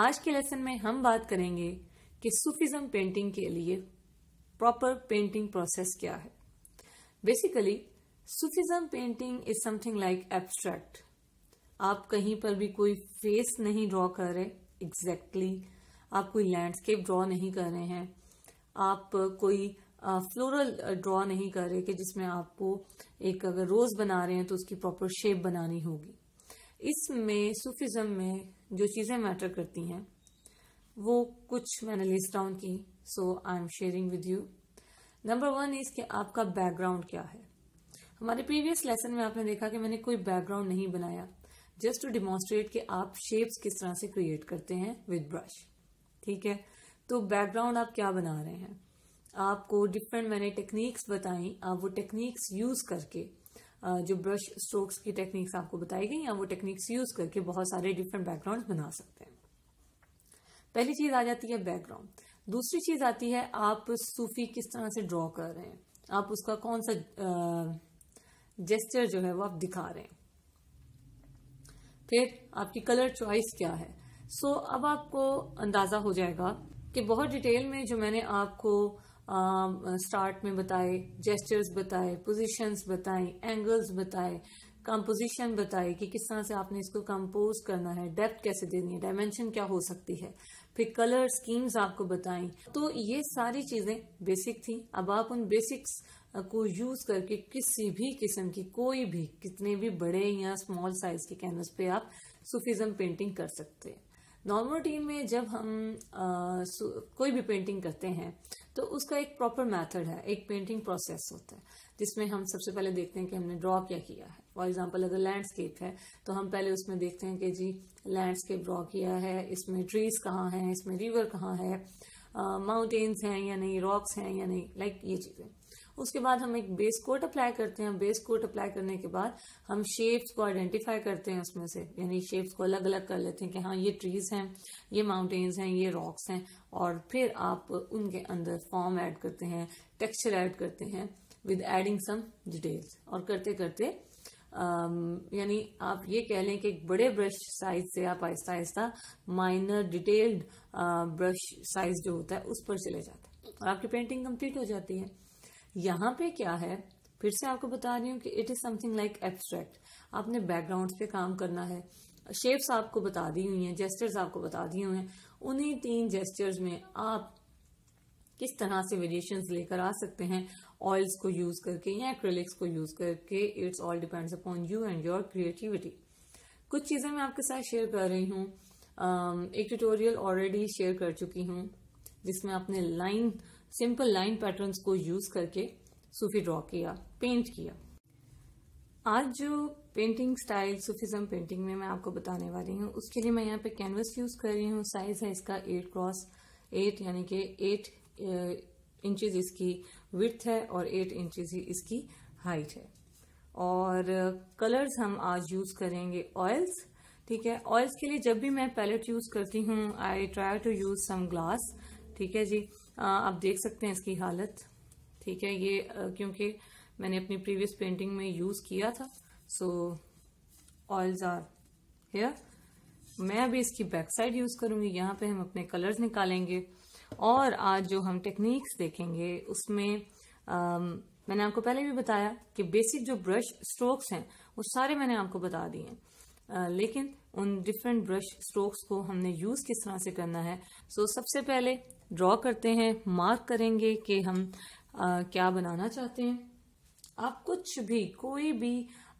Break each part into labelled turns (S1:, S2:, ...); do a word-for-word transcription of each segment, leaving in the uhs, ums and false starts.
S1: आज के लेसन में हम बात करेंगे कि सूफिज्म पेंटिंग के लिए प्रॉपर पेंटिंग प्रोसेस क्या है। Basically Sufism painting is something like abstract. आप कहीं पर भी कोई फेस नहीं ड्रॉ कर रहे एग्जैक्टली exactly, आप कोई लैंडस्केप ड्रॉ नहीं कर रहे हैं, आप कोई फ्लोरल ड्रॉ नहीं कर रहे कि जिसमें आपको एक अगर रोज बना रहे हैं तो उसकी प्रॉपर शेप बनानी होगी। इसमें सूफिज्म में जो चीजें मैटर करती हैं वो कुछ मैंने लिस्ट डाउन की, so I am sharing with you. Number one is कि आपका बैकग्राउंड क्या है। हमारे प्रीवियस लेसन में आपने देखा कि मैंने कोई बैकग्राउंड नहीं बनाया, जस्ट टू डिमॉन्स्ट्रेट कि आप शेप्स किस तरह से क्रिएट करते हैं विद ब्रश। ठीक है, तो बैकग्राउंड आप क्या बना रहे हैं, आपको डिफरेंट मैंने टेक्निक्स बताई, आप वो टेक्निक्स यूज करके जो ब्रश स्ट्रोक्स की टेक्निक्स आपको बताई गई या वो टेक्निक्स यूज करके बहुत सारे डिफरेंट बैकग्राउंड बना सकते हैं। पहली चीज आ जाती है बैकग्राउंड। दूसरी चीज आती है आप सूफी किस तरह से ड्रॉ कर रहे हैं, आप उसका कौन सा जेस्चर जो है वो आप दिखा रहे हैं। फिर आपकी कलर चॉइस क्या है। सो so, अब आपको अंदाजा हो जाएगा कि बहुत डिटेल में जो मैंने आपको स्टार्ट uh, में बताए, जेस्चर्स बताए, पोजीशंस बताई, एंगल्स बताए, कंपोजिशन बताई कि किस तरह से आपने इसको कंपोज करना है, डेप्थ कैसे देनी है, डायमेंशन क्या हो सकती है, फिर कलर स्कीम्स आपको बताई। तो ये सारी चीजें बेसिक थी। अब आप उन बेसिक्स को यूज करके किसी भी किस्म की कोई भी कितने भी बड़े या स्मॉल साइज के कैनवस पे आप सूफिज्म पेंटिंग कर सकते हैं। नॉर्मल टीम में जब हम आ, कोई भी पेंटिंग करते हैं तो उसका एक प्रॉपर मेथड है, एक पेंटिंग प्रोसेस होता है जिसमें हम सबसे पहले देखते हैं कि हमने ड्रॉ क्या किया है। फॉर एग्जांपल अगर लैंडस्केप है तो हम पहले उसमें देखते हैं कि जी लैंडस्केप ड्रॉ किया है, इसमें ट्रीज कहाँ हैं, इसमें रिवर कहाँ है, माउंटेन्स हैं या नहीं, रॉक्स हैं या नहीं, लाइक like ये चीजें। उसके बाद हम एक बेस कोट अप्लाई करते हैं। बेस कोट अप्लाई करने के बाद हम शेप्स को आइडेंटिफाई करते हैं उसमें से, यानी शेप्स को अलग अलग कर लेते हैं कि हाँ ये ट्रीज हैं, ये माउंटेन्स हैं, ये रॉक्स हैं, और फिर आप उनके अंदर फॉर्म ऐड करते हैं, टेक्सचर ऐड करते हैं विद एडिंग सम डिटेल्स। और करते करते यानी आप ये कह लें कि एक बड़े ब्रश साइज से आप Aahista Aahista minor detailed brush size जो होता है उस पर चले जाते हैं और आपकी पेंटिंग कंप्लीट हो जाती है। यहाँ पे क्या है, फिर से आपको बता रही हूँ कि it is something like abstract. आपने बैकग्राउंड पे काम करना है, शेप्स आपको बता दी हुई हैं, जेस्चर्स आपको बता दिए हुए हैं। उन्हीं तीन जेस्चर्स में आप किस तरह से वेरिएशंस लेकर आ सकते हैं ऑयल्स को यूज करके या एक्रेलिक्स को यूज करके, it's all depends upon you and your creativity. कुछ चीजें मैं आपके साथ शेयर कर रही हूँ। एक ट्यूटोरियल ऑलरेडी शेयर कर चुकी हूँ जिसमें आपने लाइन सिंपल लाइन पैटर्न्स को यूज करके सूफी ड्रॉ किया, पेंट किया। आज जो पेंटिंग स्टाइल सूफिज्म पेंटिंग में मैं आपको बताने वाली हूँ उसके लिए मैं यहाँ पे कैनवस यूज कर रही हूँ। साइज है इसका एट क्रॉस एट, यानी कि एट इंचेस इसकी विड्थ है और एट इंचेस ही इसकी हाइट है। और कलर्स हम आज यूज करेंगे ऑयल्स। ठीक है, ऑयल्स के लिए जब भी मैं पैलेट यूज करती हूँ I try to use some glass. ठीक है जी, आ, आप देख सकते हैं इसकी हालत। ठीक है, ये आ, क्योंकि मैंने अपनी प्रीवियस पेंटिंग में यूज किया था, सो ऑयल्स आर हियर। मैं अभी इसकी बैक साइड यूज करूंगी, यहाँ पे हम अपने कलर्स निकालेंगे और आज जो हम टेक्निक्स देखेंगे उसमें आ, मैंने आपको पहले भी बताया कि बेसिक जो ब्रश स्ट्रोक्स हैं वो सारे मैंने आपको बता दिए हैं, लेकिन उन डिफरेंट ब्रश स्ट्रोक्स को हमने यूज किस तरह से करना है। सो so, सबसे पहले ड्रॉ करते हैं, मार्क करेंगे कि हम आ, क्या बनाना चाहते हैं। आप कुछ भी कोई भी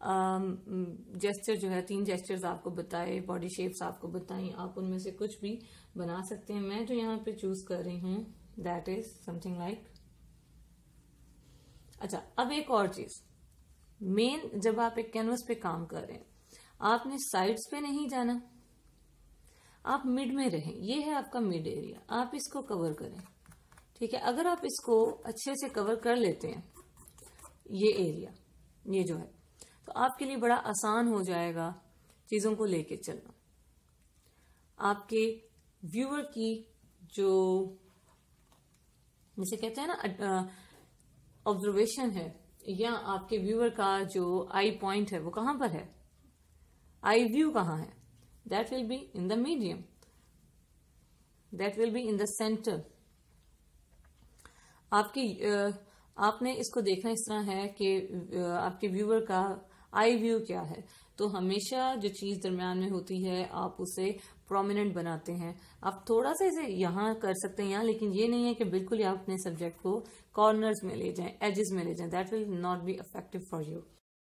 S1: जेस्चर जो है, तीन जेस्चर्स आपको बताए, बॉडी शेप्स आपको बताई, आप उनमें से कुछ भी बना सकते हैं। मैं जो यहाँ पे चूज कर रही हूँ दैट इज समथिंग लाइक। अच्छा, अब एक और चीज मेन, जब आप एक कैनवस पे काम कर रहे हैं आपने साइड्स पे नहीं जाना, आप मिड में रहें। ये है आपका मिड एरिया, आप इसको कवर करें। ठीक है, अगर आप इसको अच्छे से कवर कर लेते हैं ये एरिया, ये जो है, तो आपके लिए बड़ा आसान हो जाएगा चीजों को लेके चलना। आपके व्यूअर की जो जिसे कहते हैं ना ऑब्जर्वेशन है, या आपके व्यूअर का जो आई पॉइंट है वो कहां पर है, आई व्यू कहां है, that will be in the medium. That will be in the centre. आपकी आपने इसको देखना इस तरह है कि आपके व्यूअर का आई व्यू क्या है। तो हमेशा जो चीज दरमियान में होती है आप उसे प्रोमिनेंट बनाते हैं। आप थोड़ा सा इसे यहाँ कर सकते हैं यहाँ, लेकिन ये नहीं है कि बिल्कुल ही आप अपने सब्जेक्ट को कॉर्नर्स में ले जाएं, एजेस में ले जाएं। That will not be effective for you.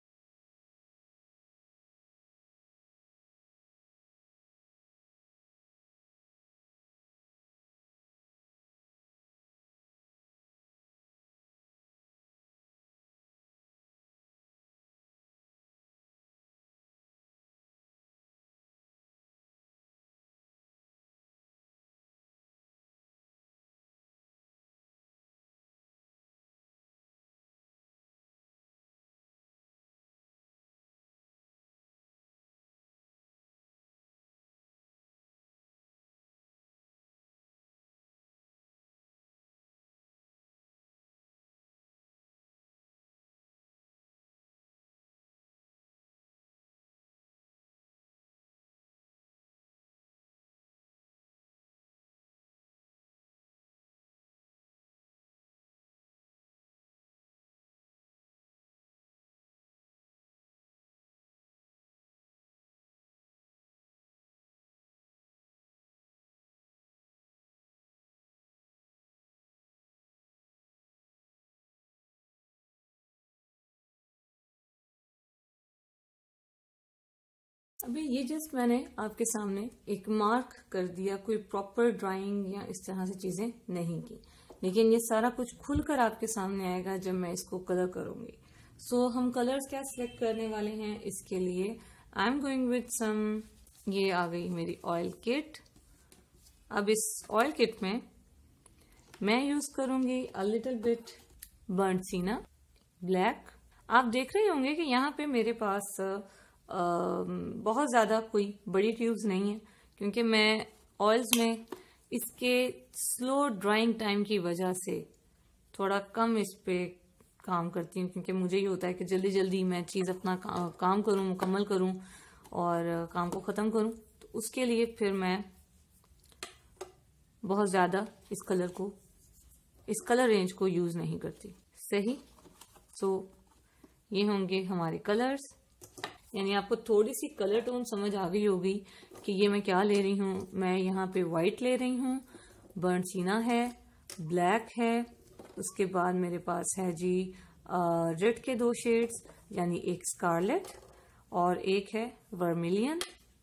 S1: अभी ये जस्ट मैंने आपके सामने एक मार्क कर दिया, कोई प्रॉपर ड्राइंग या इस तरह से चीजें नहीं की, लेकिन ये सारा कुछ खुलकर आपके सामने आएगा जब मैं इसको कलर करूंगी। सो so, हम कलर्स क्या सिलेक्ट करने वाले हैं इसके लिए, I am going with some, ये आ गई मेरी ऑयल किट। अब इस ऑयल किट में मैं यूज करूंगी a little bit burnt sienna black. आप देख रहे होंगे कि यहाँ पे मेरे पास Uh, बहुत ज़्यादा कोई बड़ी ट्यूब्स नहीं है, क्योंकि मैं ऑयल्स में इसके स्लो ड्राइंग टाइम की वजह से थोड़ा कम इस पे काम करती हूँ, क्योंकि मुझे ये होता है कि जल्दी जल्दी मैं चीज़ अपना का, काम करूँ, मुकम्मल करूँ और काम को ख़त्म करूँ। तो उसके लिए फिर मैं बहुत ज़्यादा इस कलर को, इस कलर रेंज को यूज़ नहीं करती। सही। सो so, ये होंगे हमारे कलर्स। यानी आपको थोड़ी सी कलर टोन समझ आ गई होगी कि ये मैं क्या ले रही हूँ। मैं यहाँ पे वाइट ले रही हूँ, बर्न्ट सीना है, ब्लैक है, उसके बाद मेरे पास है जी रेड के दो शेड्स, यानी एक स्कारलेट और एक है वर्मिलियन,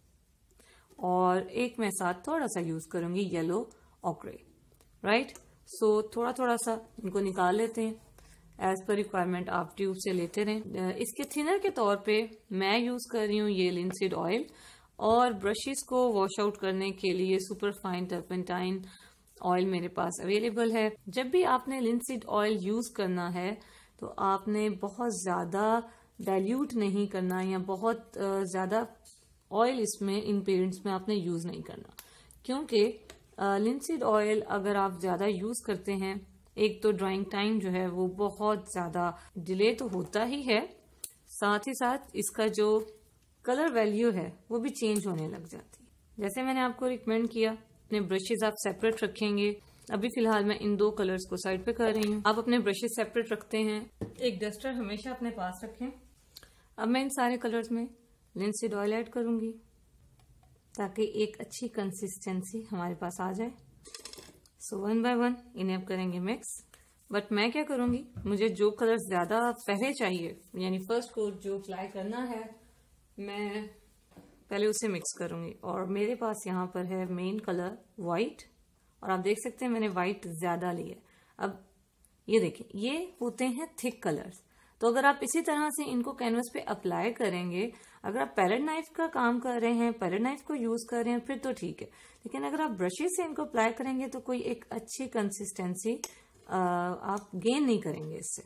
S1: और एक मैं साथ थोड़ा सा यूज करूंगी येलो ऑक्रे। राइट। सो थोड़ा थोड़ा सा इनको निकाल लेते हैं, एज पर रिक्वायरमेंट आप ट्यूब से लेते रहें। इसके थिनर के तौर पे मैं यूज कर रही हूँ ये लिंसीड ऑयल, और ब्रशेस को वॉश आउट करने के लिए सुपर फाइन टर्पेंटाइन ऑयल मेरे पास अवेलेबल है। जब भी आपने लिंसीड ऑयल यूज करना है तो आपने बहुत ज्यादा डाइल्यूट नहीं करना, या बहुत ज्यादा ऑयल इसमें इन पेरेंट्स में आपने यूज नहीं करना, क्योंकि लिंसीड ऑयल अगर आप ज्यादा यूज करते हैं, एक तो ड्राइंग टाइम जो है वो बहुत ज्यादा डिले तो होता ही है, साथ ही साथ इसका जो कलर वैल्यू है वो भी चेंज होने लग जाती है। जैसे मैंने आपको रिकमेंड किया, अपने ब्रशेस आप सेपरेट रखेंगे। अभी फिलहाल मैं इन दो कलर्स को साइड पे कर रही हूँ। आप अपने ब्रशेस सेपरेट रखते हैं, एक डस्टर हमेशा अपने पास रखें। अब मैं इन सारे कलर्स में लिंसीड ऑयल ऐड करूंगी ताकि एक अच्छी कंसिस्टेंसी हमारे पास आ जाए। सो वन बाय वन इन्हें अब करेंगे मिक्स। बट मैं क्या करूंगी, मुझे जो कलर ज्यादा पहले चाहिए, यानी फर्स्ट कोट जो अप्लाई करना है, मैं पहले उसे मिक्स करूंगी। और मेरे पास यहाँ पर है मेन कलर वाइट, और आप देख सकते हैं मैंने वाइट ज्यादा ली है। अब ये देखिए, ये होते हैं थिक कलर्स। तो अगर आप इसी तरह से इनको कैनवस पे अप्लाई करेंगे, अगर आप पैलेट नाइफ का काम कर रहे हैं, पैलेट नाइफ को यूज कर रहे हैं, फिर तो ठीक है, लेकिन अगर आप ब्रशेस से इनको अप्लाई करेंगे तो कोई एक अच्छी कंसिस्टेंसी आप गेन नहीं करेंगे इससे।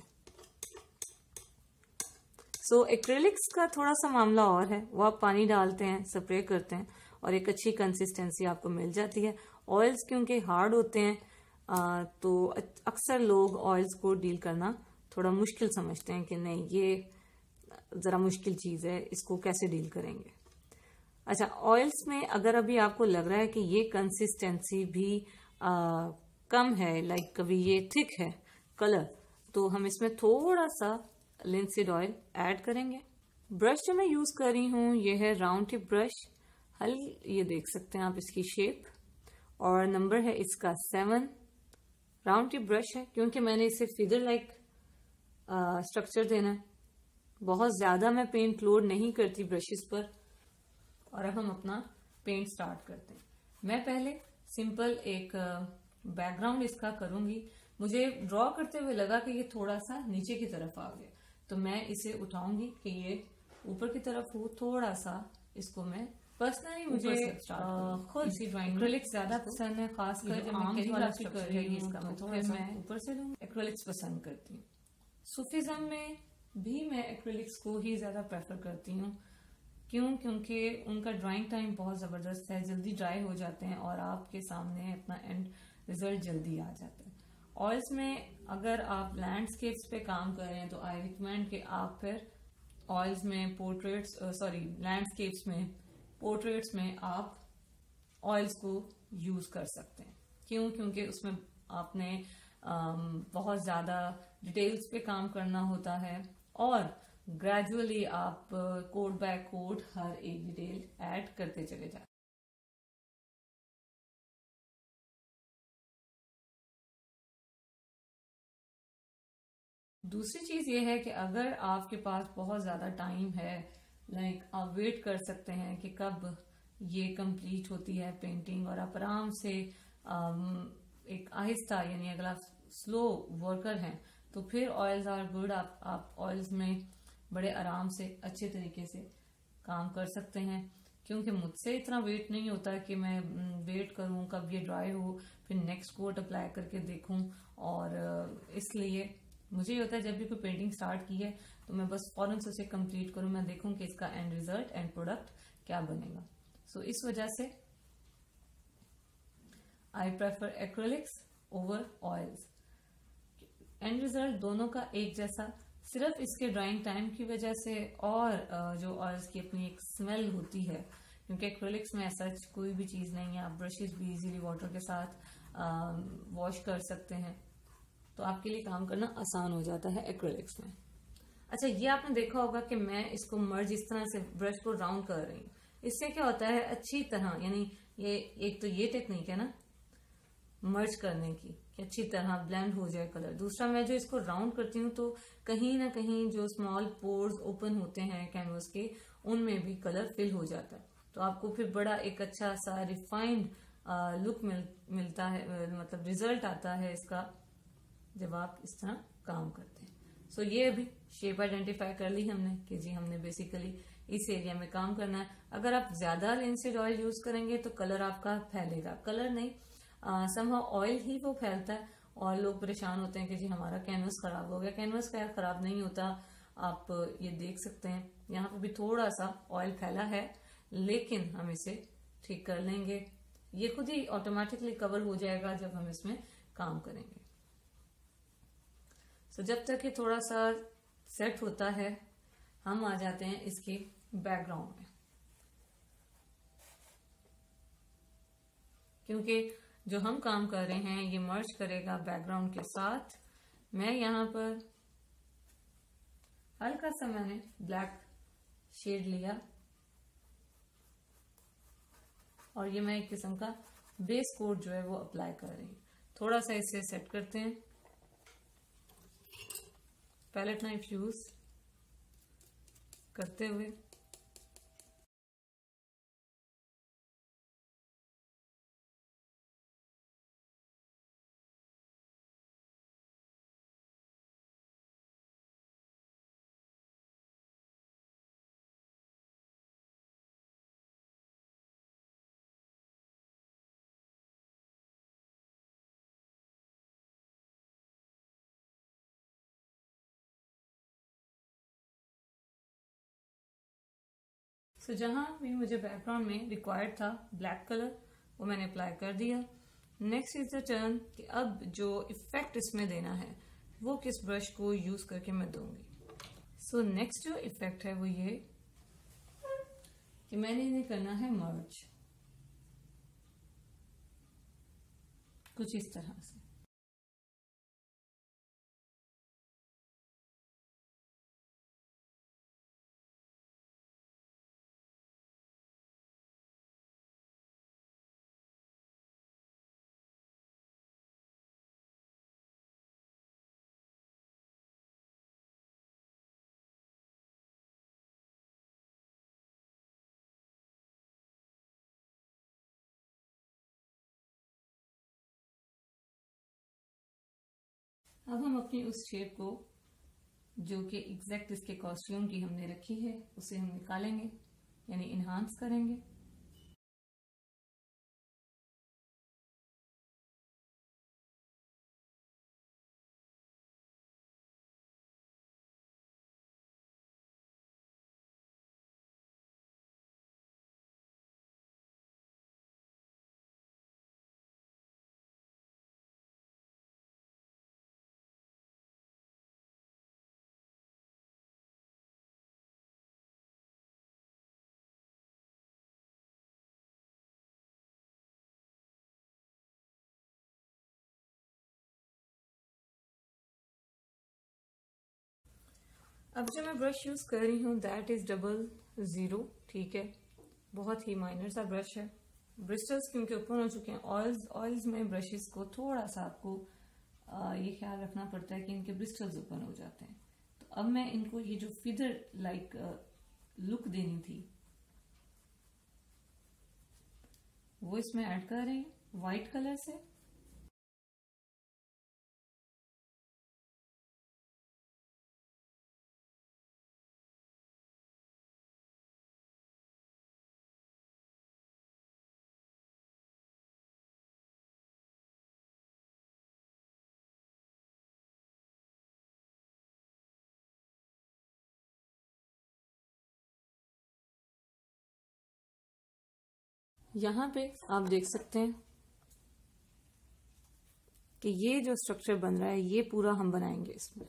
S1: सो so, एक्रेलिक्स का थोड़ा सा मामला और है, वो आप पानी डालते हैं, स्प्रे करते हैं और एक अच्छी कंसिस्टेंसी आपको मिल जाती है। ऑयल्स क्योंकि हार्ड होते हैं, आ, तो अक्सर लोग ऑयल्स को डील करना थोड़ा मुश्किल समझते हैं कि नहीं, ये जरा मुश्किल चीज है, इसको कैसे डील करेंगे। अच्छा, ऑयल्स में अगर अभी आपको लग रहा है कि ये कंसिस्टेंसी भी आ, कम है, लाइक कभी ये थिक है कलर, तो हम इसमें थोड़ा सा लिंसीड ऑयल ऐड करेंगे। ब्रश जो मैं यूज कर रही हूँ ये है राउंड टिप ब्रश। हल ये देख सकते हैं आप इसकी शेप, और नंबर है इसका सेवन। राउंड टिप ब्रश है क्योंकि मैंने इसे फिगर लाइक स्ट्रक्चर देना है। बहुत ज्यादा मैं पेंट लोड नहीं करती ब्रशेस पर। और अब हम अपना पेंट स्टार्ट करते हैं। मैं पहले सिंपल एक बैकग्राउंड इसका करूंगी। मुझे ड्रॉ करते हुए लगा कि ये थोड़ा सा नीचे की तरफ आ गया, तो मैं इसे उठाऊंगी कि ये ऊपर की तरफ हो। थोड़ा सा इसको मैं पर्सनली मुझे खुद एक्रेलिक्स ज्यादा पसंद है, खासकर जब मैं कैलीग्राफी कर रही हूँ तो थोड़ा सा ऊपर से लूंगी। एक्रेलिक्स पसंद करती हूँ। सूफिज्म में भी मैं एक्रेलिक्स को ही ज्यादा प्रेफर करती हूँ। क्यों? क्योंकि उनका ड्राइंग टाइम बहुत जबरदस्त है, जल्दी ड्राई हो जाते हैं और आपके सामने अपना एंड रिजल्ट जल्दी आ जाता है। ऑयल्स में अगर आप लैंडस्केप्स पे काम कर रहे हैं तो आई रिकमेंड कि आप फिर ऑयल्स में पोर्ट्रेट्स सॉरी लैंडस्केप्स में पोर्ट्रेट्स में आप ऑयल्स को यूज कर सकते हैं। क्यों? क्योंकि उसमें आपने um, बहुत ज्यादा डिटेल्स पे काम करना होता है और ग्रेजुअली आप कोड बाय कोड हर एक डिटेल ऐड करते चले जाते। दूसरी चीज ये है कि अगर आपके पास बहुत ज्यादा टाइम है, लाइक आप वेट कर सकते हैं कि कब ये कंप्लीट होती है पेंटिंग, और आप आराम से एक आहिस्ता, यानी अगर आप स्लो वर्कर हैं तो फिर ऑयल्स आर गुड। आप आप ऑयल्स में बड़े आराम से अच्छे तरीके से काम कर सकते हैं। क्योंकि मुझसे इतना वेट नहीं होता कि मैं वेट करूं कब ये ड्राई हो फिर नेक्स्ट कोट अप्लाई करके देखूं, और इसलिए मुझे ये होता है जब भी कोई पेंटिंग स्टार्ट की है तो मैं बस फौरन से उसे कंप्लीट करूं, मैं देखूं कि इसका एंड रिजल्ट एंड प्रोडक्ट क्या बनेगा। सो so, इस वजह से I prefer acrylics over oils. And result दोनों का एक जैसा, सिर्फ इसके ड्राइंग टाइम की वजह से और जो ऑयल्स की अपनी एक स्मेल होती है, क्योंकि एक्रेलिक्स में ऐसा कोई भी चीज नहीं है। आप ब्रशेस भी इजीली वाटर के साथ वॉश कर सकते हैं, तो आपके लिए काम करना आसान हो जाता है एक्रेलिक्स में। अच्छा, ये आपने देखा होगा कि मैं इसको मर्ज इस तरह से ब्रश को राउंड कर रही हूँ। इससे क्या होता है अच्छी तरह, यानी ये एक तो ये टेक्निक है ना मर्ज करने की कि अच्छी तरह ब्लेंड हो जाए कलर। दूसरा, मैं जो इसको राउंड करती हूँ तो कहीं ना कहीं जो स्मॉल पोर्स ओपन होते हैं कैनवस के, उनमें भी कलर फिल हो जाता है, तो आपको फिर बड़ा एक अच्छा सा रिफाइंड लुक मिल, मिलता है, मतलब रिजल्ट आता है इसका जब आप इस तरह काम करते हैं। सो so, ये अभी शेप आइडेंटिफाई कर ली हमने कि जी हमने बेसिकली इस एरिया में काम करना है। अगर आप ज्यादा लिंसीड ऑयल यूज करेंगे तो कलर आपका फैलेगा, कलर नहीं समहाउ ऑयल ही वो फैलता है, और लोग परेशान होते हैं कि जी हमारा कैनवस खराब हो गया। कैनवस खैर खराब नहीं होता, आप ये देख सकते हैं यहाँ पे भी थोड़ा सा ऑयल फैला है, लेकिन हम इसे ठीक कर लेंगे। ये खुद ही ऑटोमेटिकली कवर हो जाएगा जब हम इसमें काम करेंगे। सो so, जब तक ये थोड़ा सा सेट होता है हम आ जाते हैं इसके बैकग्राउंड में, क्योंकि जो हम काम कर रहे हैं ये मर्ज करेगा बैकग्राउंड के साथ। मैं यहाँ पर हल्का सा मैंने ब्लैक शेड लिया और ये मैं एक किस्म का बेस कोट जो है वो अप्लाई कर रही हूँ। थोड़ा सा इसे सेट करते हैं, पैलेट नाइफ यूज करते हुए। सो so, जहां भी मुझे बैकग्राउंड में रिक्वायर्ड था ब्लैक कलर, वो मैंने अप्लाई कर दिया। नेक्स्ट इज द टर्न कि अब जो इफेक्ट इसमें देना है वो किस ब्रश को यूज करके मैं दूंगी। सो so, नेक्स्ट जो इफेक्ट है वो ये कि मैंने इन्हें करना है मर्ज, कुछ इस तरह से। अब हम अपनी उस शेप को जो कि एग्जैक्ट इसके कॉस्ट्यूम की हमने रखी है उसे हम निकालेंगे, यानी इन्हांस करेंगे। अब जो मैं ब्रश यूज कर रही हूँ दैट इज डबल जीरो, ठीक है, बहुत ही माइनर सा ब्रश है। ब्रिस्टल्स क्योंकि ओपन हो चुके हैं, ऑयल्स ऑयल्स में ब्रशेस को थोड़ा सा आपको आ, ये ख्याल रखना पड़ता है कि इनके ब्रिस्टल्स ओपन हो जाते हैं। तो अब मैं इनको ये जो फिदर लाइक लुक देनी थी वो इसमें ऐड कर रही हूँ व्हाइट कलर से। यहाँ पे आप देख सकते हैं कि ये जो स्ट्रक्चर बन रहा है ये पूरा हम बनाएंगे इसमें।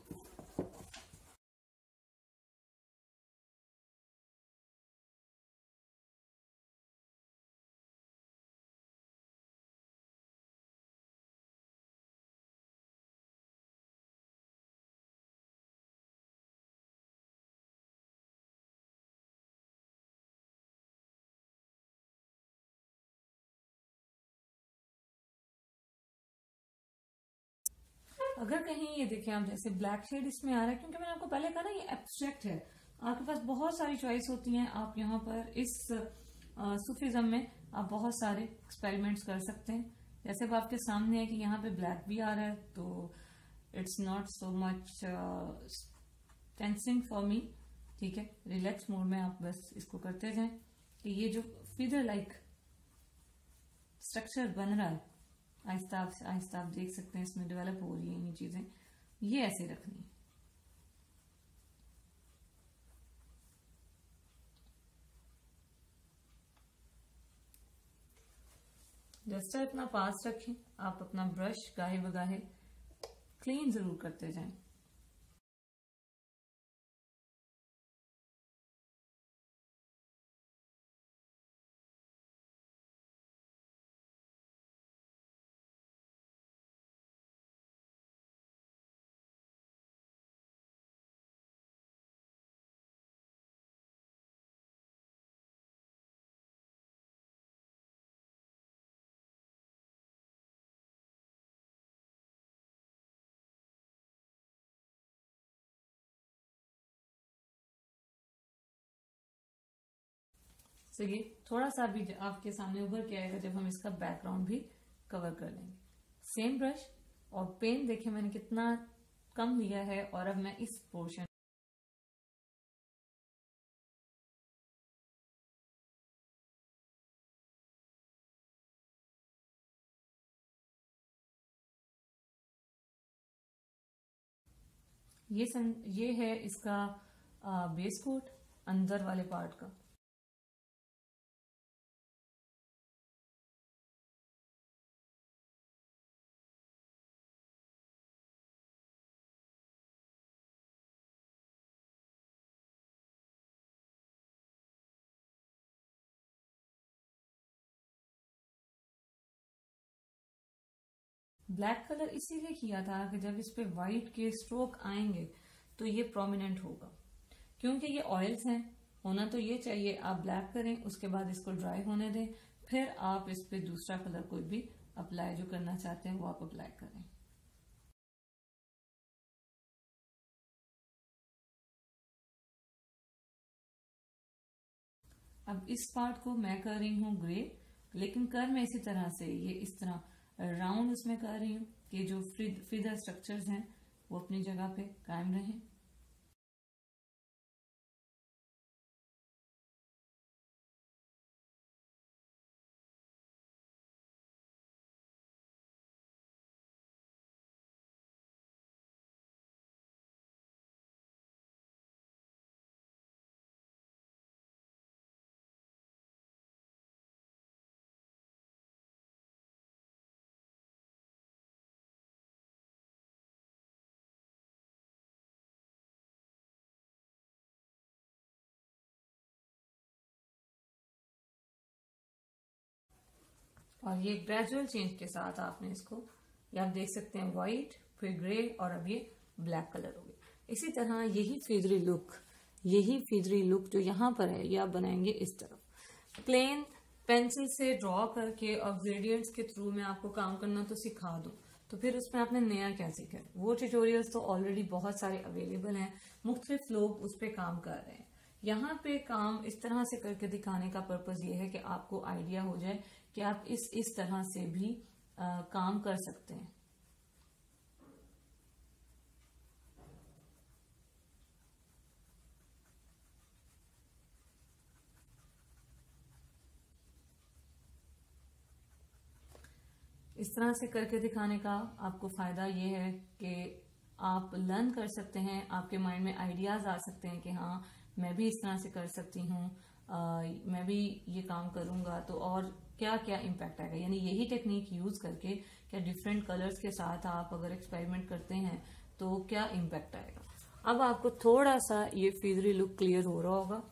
S1: अगर कहीं ये देखें आप जैसे ब्लैक शेड इसमें आ रहा है, क्योंकि मैंने आपको पहले कहा ना ये एब्स्ट्रैक्ट है, आपके पास बहुत सारी चॉइस होती हैं। आप यहाँ पर इस सूफिज्म में आप बहुत सारे एक्सपेरिमेंट्स कर सकते हैं। जैसे अब आपके सामने है कि यहाँ पे ब्लैक भी आ रहा है, तो it's not so much tensing for me, ठीक है। रिलैक्स मोड में आप बस इसको करते जाएं कि ये जो फिदर लाइक स्ट्रक्चर बन रहा है आहिस्ता आहिस्ता आप देख सकते हैं इसमें डेवलप हो रही है ये चीजें, ये ऐसे रखनी है। डस्टर अपना पास रखें, आप अपना ब्रश गाहे बगाहे क्लीन जरूर करते जाएं। तो ये थोड़ा सा भी आपके सामने उभर के आएगा जब हम इसका बैकग्राउंड भी कवर कर लेंगे। सेम ब्रश और पेन देखिए मैंने कितना कम लिया है, और अब मैं इस पोर्शन ये सं, ये है इसका बेस कोट अंदर वाले पार्ट का। ब्लैक कलर इसीलिए किया था कि जब इस पे व्हाइट के स्ट्रोक आएंगे तो ये प्रोमिनेंट होगा, क्योंकि ये ऑयल्स हैं, होना तो ये चाहिए। आप ब्लैक करें, उसके बाद इसको ड्राई होने दें, फिर आप इस पे दूसरा कलर कोई भी अप्लाई जो करना चाहते हैं वो आप अप्लाई करें। अब इस पार्ट को मैं कर रही हूँ ग्रे, लेकिन कर मैं इसी तरह से ये इस तरह राउंड उसमें कर रही हूँ कि जो फिदर स्ट्रक्चर्स हैं वो अपनी जगह पे कायम रहें। और ये ग्रेजुअल चेंज के साथ आपने इसको, ये आप देख सकते हैं व्हाइट, फिर ग्रे, और अब ये ब्लैक कलर हो गया। इसी तरह यही फीदरी लुक, यही फीदरी लुक जो यहाँ पर है ये आप बनाएंगे इस तरफ। प्लेन पेंसिल से ड्रॉ करके और ग्रेडियंट्स के थ्रू मैं आपको काम करना तो सिखा दूं, तो फिर उसमें आपने नया क्या सीखा है? वो ट्यूटोरियल्स तो ऑलरेडी बहुत सारे अवेलेबल हैं, मुख्तलिफ लोग उस पर काम कर रहे हैं। यहाँ पे काम इस तरह से करके दिखाने का पर्पज ये है कि आपको आइडिया हो जाए कि आप इस इस तरह से भी आ, काम कर सकते हैं। इस तरह से करके दिखाने का आपको फायदा ये है कि आप लर्न कर सकते हैं, आपके माइंड में आइडियाज आ सकते हैं कि हाँ मैं भी इस तरह से कर सकती हूँ, मैं भी ये काम करूंगा तो और क्या क्या इम्पैक्ट आएगा। यानी यही टेक्निक यूज करके क्या डिफरेंट कलर्स के साथ आप अगर एक्सपेरिमेंट करते हैं तो क्या इम्पैक्ट आएगा। अब आपको थोड़ा सा ये फीदरी लुक क्लियर हो रहा होगा।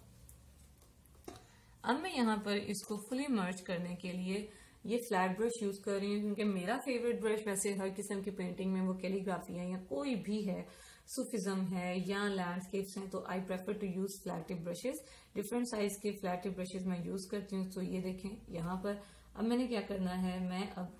S1: अब मैं यहाँ पर इसको फुली मर्ज करने के लिए ये फ्लैट ब्रश यूज कर रही हूँ, क्योंकि मेरा फेवरेट ब्रश वैसे हर किस्म की पेंटिंग में वो कैलीग्राफी है या कोई भी है, सूफिज्म है या लैंडस्केप्स हैं, तो I prefer to use flat tip brushes. Different size के फ्लैट टिप ब्रशेस मैं यूज करती हूँ। तो ये देखें यहाँ पर अब मैंने क्या करना है, मैं अब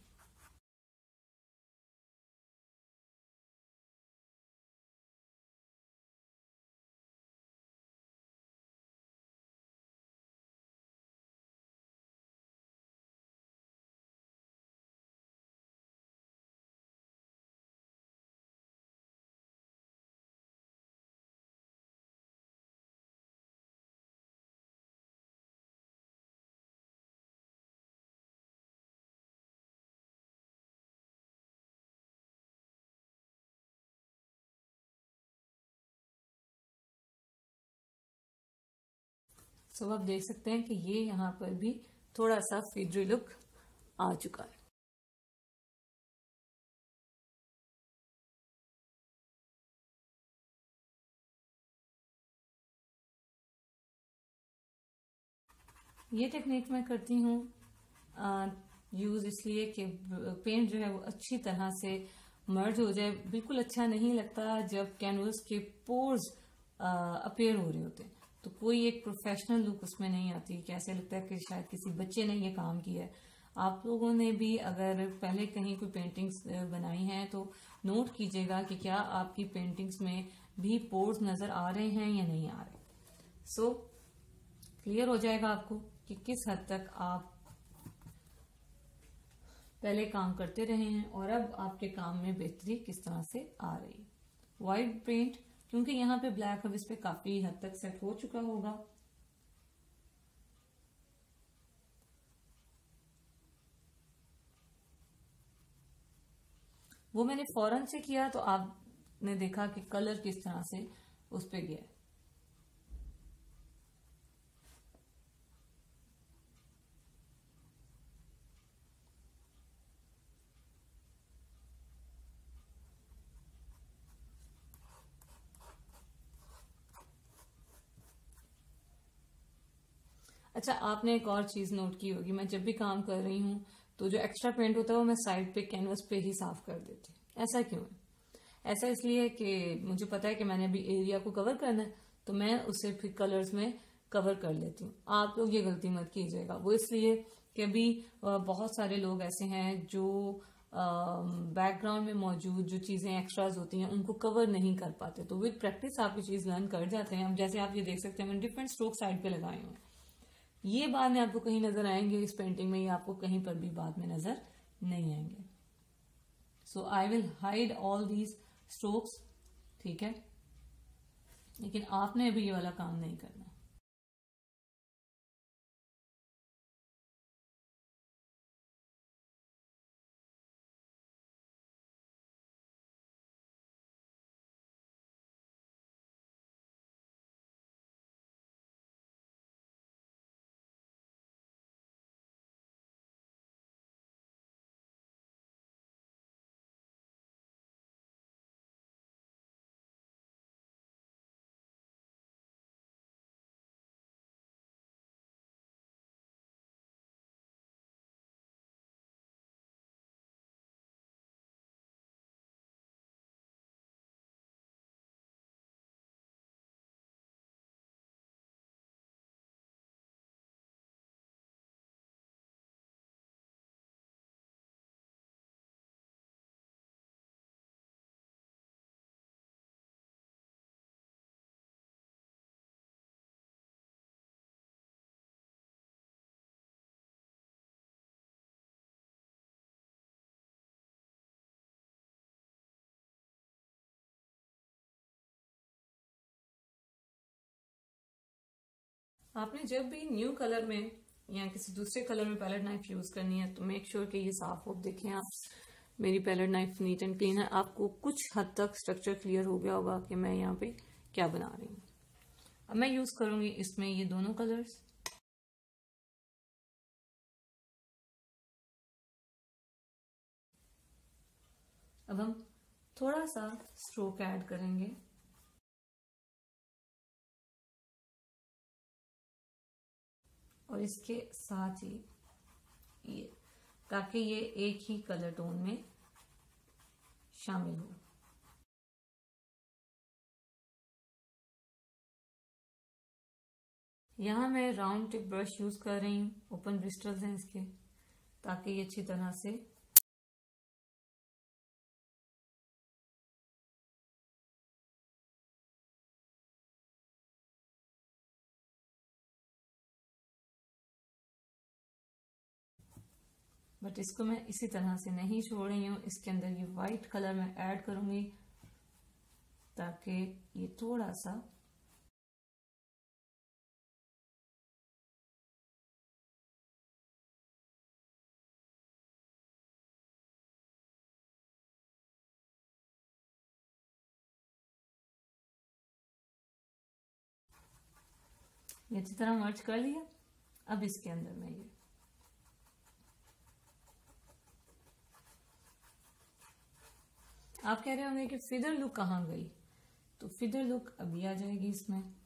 S1: सब आप देख सकते हैं कि ये यहाँ पर भी थोड़ा सा फीदरी लुक आ चुका है। ये टेक्निक मैं करती हूँ यूज इसलिए कि पेंट जो है वो अच्छी तरह से मर्ज हो जाए। बिल्कुल अच्छा नहीं लगता जब कैनवस के पोर्स अपेयर हो रहे होते हैं, तो कोई एक प्रोफेशनल लुक उसमें नहीं आती। कैसे लगता है कि शायद किसी बच्चे ने ये काम किया है। आप लोगों ने भी अगर पहले कहीं कोई पेंटिंग्स बनाई हैं तो नोट कीजिएगा कि क्या आपकी पेंटिंग्स में भी पोर्स नजर आ रहे हैं या नहीं आ रहे। सो क्लियर हो जाएगा आपको कि किस हद तक आप पहले काम करते रहे हैं और अब आपके काम में बेहतरी किस तरह से आ रही है। व्हाइट पेंट क्योंकि यहाँ पे ब्लैक अब इस पे काफी हद तक सेट हो चुका होगा। वो मैंने फौरन से किया तो आपने देखा कि कलर किस तरह से उस पे गया। अच्छा, आपने एक और चीज नोट की होगी, मैं जब भी काम कर रही हूँ तो जो एक्स्ट्रा पेंट होता है वो मैं साइड पे कैनवस पे ही साफ कर देती हूँ। ऐसा क्यों है? ऐसा इसलिए कि मुझे पता है कि मैंने अभी एरिया को कवर करना है, तो मैं उसे फिर कलर्स में कवर कर लेती हूँ। आप लोग ये गलती मत कीजिएगा। वो इसलिए कि अभी बहुत सारे लोग ऐसे हैं जो बैकग्राउंड में मौजूद जो चीजें एक्स्ट्राज होती हैं उनको कवर नहीं कर पाते, तो विद प्रैक्टिस आप ये चीज लर्न कर जाते हैं। अब जैसे आप ये देख सकते हैं मैंने डिफरेंट स्ट्रोक साइड पे लगाए हुए हैं, ये बाद में आपको कहीं नजर आएंगे इस पेंटिंग में, ये आपको कहीं पर भी बाद में नजर नहीं आएंगे। So I will hide all these strokes, ठीक है, लेकिन आपने अभी ये वाला काम नहीं करना। आपने जब भी न्यू कलर में या किसी दूसरे कलर में पैलेट नाइफ यूज करनी है तो मेक श्योर sure कि ये साफ हो। देखें आप, मेरी palette knife neat and clean है। आपको कुछ हद तक स्ट्रक्चर क्लियर हो गया होगा कि मैं यहाँ पे क्या बना रही हूँ। अब मैं यूज करूंगी इसमें ये दोनों कलर्स। अब हम थोड़ा सा स्ट्रोक ऐड करेंगे, और इसके साथ ही ये, ताकि ये एक ही कलर टोन में शामिल हो। यहाँ मैं राउंड टिप ब्रश यूज कर रही हूँ, ओपन ब्रिस्टल्स हैं इसके, ताकि ये अच्छी तरह से बट इसको मैं इसी तरह से नहीं छोड़ रही हूँ। इसके अंदर ये वाइट कलर मैं ऐड करूंगी ताकि ये थोड़ा सा ये अच्छी तरह मर्ज कर लिया। अब इसके अंदर मैं ये आप कह रहे होंगे कि फिदर लुक कहाँ गई, तो फिदर लुक अभी आ जाएगी इसमें।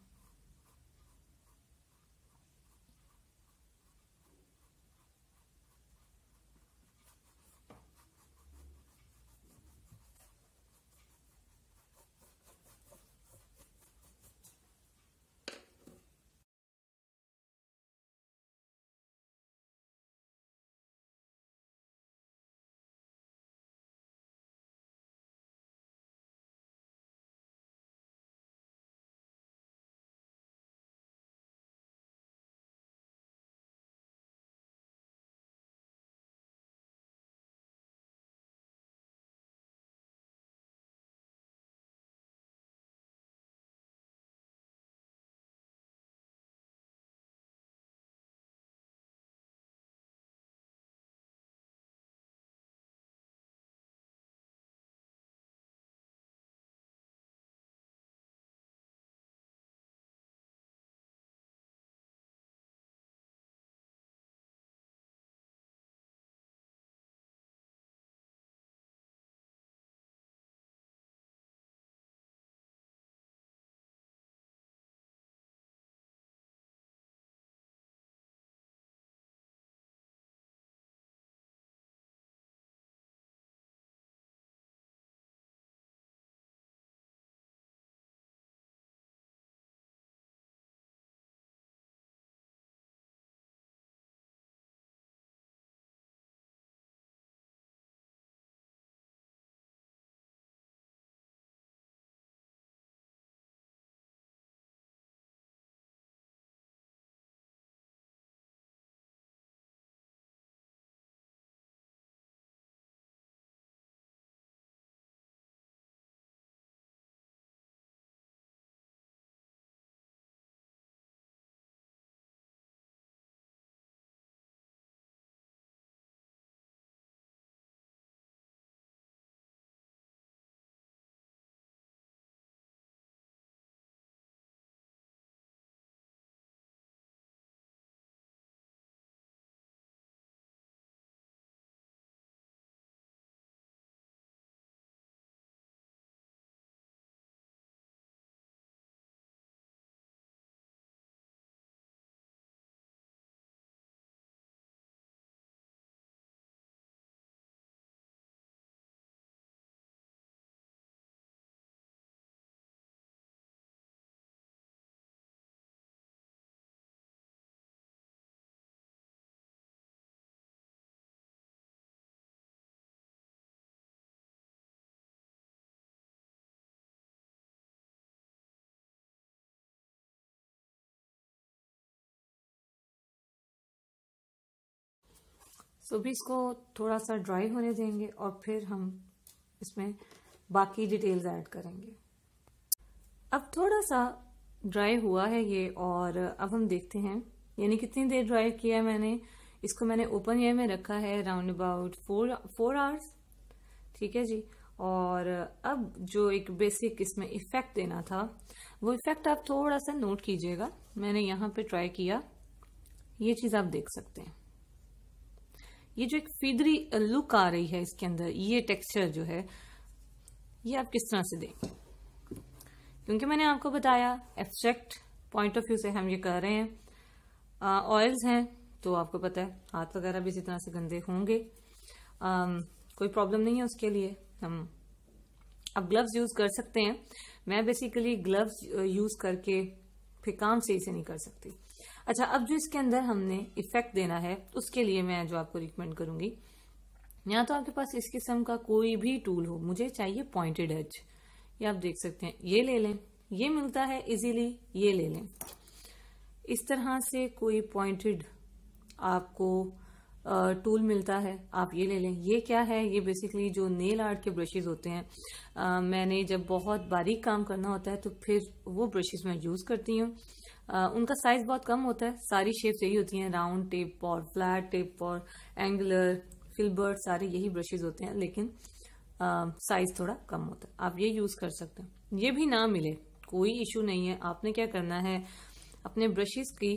S1: सो so, भी इसको थोड़ा सा ड्राई होने देंगे और फिर हम इसमें बाकी डिटेल्स ऐड करेंगे। अब थोड़ा सा ड्राई हुआ है ये, और अब हम देखते हैं यानी कितनी देर ड्राई किया है मैंने इसको। मैंने ओपन एयर में रखा है round about four four hours, ठीक है जी। और अब जो एक बेसिक इसमें इफेक्ट देना था वो इफेक्ट आप थोड़ा सा नोट कीजिएगा। मैंने यहाँ पे ट्राई किया, ये चीज आप देख सकते हैं, ये जो एक फीदरी लुक आ रही है इसके अंदर, ये टेक्सचर जो है ये आप किस तरह से देंगे, क्योंकि मैंने आपको बताया एब्स्ट्रैक्ट पॉइंट ऑफ व्यू से हम ये कर रहे हैं। ऑयल्स हैं तो आपको पता है हाथ वगैरह भी इसी तरह से गंदे होंगे, आ, कोई प्रॉब्लम नहीं है उसके लिए। हम अब ग्लव्स यूज कर सकते हैं। मैं बेसिकली ग्लव्स यूज करके फिर काम सही से नहीं कर सकती। अच्छा, अब जो इसके अंदर हमने इफेक्ट देना है उसके लिए मैं जो आपको रिकमेंड करूंगी, या तो आपके पास इस किस्म का कोई भी टूल हो, मुझे चाहिए पॉइंटेड एज, ये आप देख सकते हैं, ये ले लें, ये मिलता है इजीली, ये ले लें। इस तरह से कोई पॉइंटेड आपको टूल मिलता है, आप ये ले लें। ये क्या है, ये बेसिकली जो नेल आर्ट के ब्रशेज होते हैं, आ, मैंने जब बहुत बारीक काम करना होता है तो फिर वो ब्रशेज मैं यूज करती हूँ। उनका साइज बहुत कम होता है, सारी शेप्स यही होती हैं, राउंड टिप और फ्लैट टिप और एंगुलर, फिल्बर्ट, सारे यही ब्रशेज होते हैं, लेकिन साइज थोड़ा कम होता है। आप ये यूज कर सकते हैं। ये भी ना मिले कोई इशू नहीं है, आपने क्या करना है, अपने ब्रशेज की